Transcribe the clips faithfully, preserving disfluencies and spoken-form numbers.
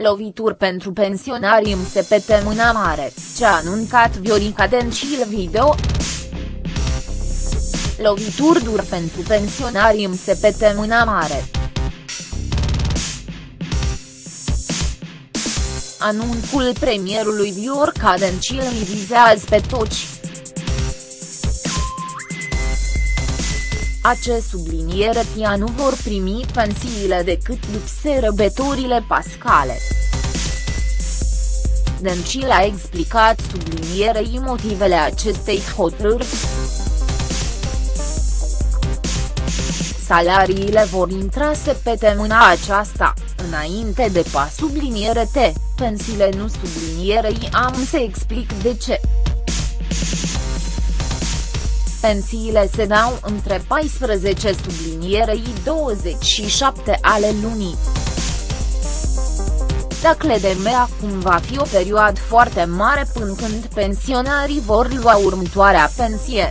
Lovituri pentru pensionari în S P T Mâna Mare, ce a anuncat Viorica Dencil video. Lovituri dur pentru pensionari în S P T Mâna Mare. Anunțul premierului Viorica Dencil îi vizează pe toți. Ace subliniere tia nu vor primi pensiile decât după sărbătorile pascale. Dencil a explicat sublinierei motivele acestei hotărâri. Salariile vor intra săptămâna aceasta, înainte de pas subliniere T, pensiile nu sublinierei am să explic de ce. Pensiile se dau între paisprezece sublinierei douăzeci și șapte ale lunii. Dacă de acum va fi o perioadă foarte mare până când pensionarii vor lua următoarea pensie.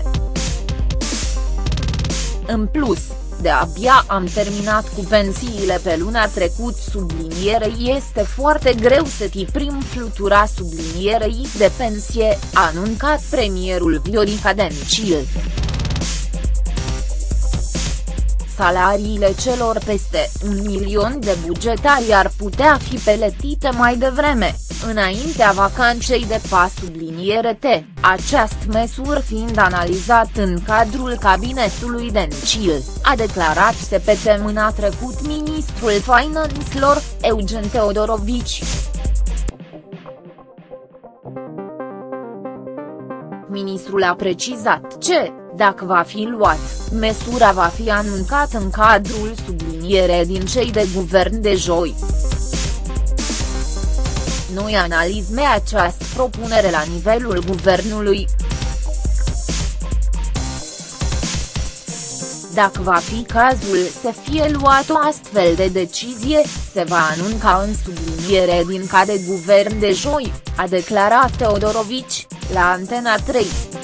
În plus, de-abia am terminat cu pensiile pe luna trecut sublinierei este foarte greu să tiprim flutura sublinierei de pensie, a anuncat premierul Viorica Dencil. Salariile celor peste un milion de bugetari ar putea fi plătite mai devreme, înaintea vacanței de pas subliniere T, această măsură fiind analizat în cadrul cabinetului Dencil, a declarat săptămâna trecut ministrul finanțelor, Eugen Teodorovici. Ministrul a precizat că, dacă va fi luat, măsura va fi anunțată în cadrul sublinierei din cei de guvern de joi. Noi analizăm această propunere la nivelul guvernului. Dacă va fi cazul să fie luată o astfel de decizie, se va anunța în subliniere din ca de guvern de joi, a declarat Teodorovici, la Antena trei.